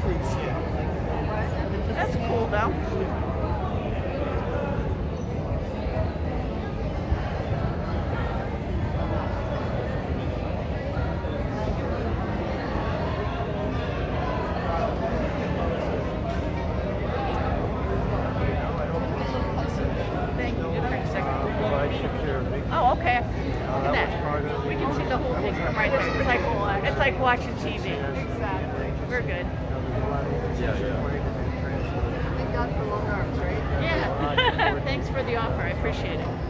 cruise ship. That's cool though. Thank you. Oh, okay. Look at that. We can see the whole thing from right there. It's like watching TV. Exactly. We're good. Thank God for long arms, right? Yeah. Thanks for the offer. I appreciate it.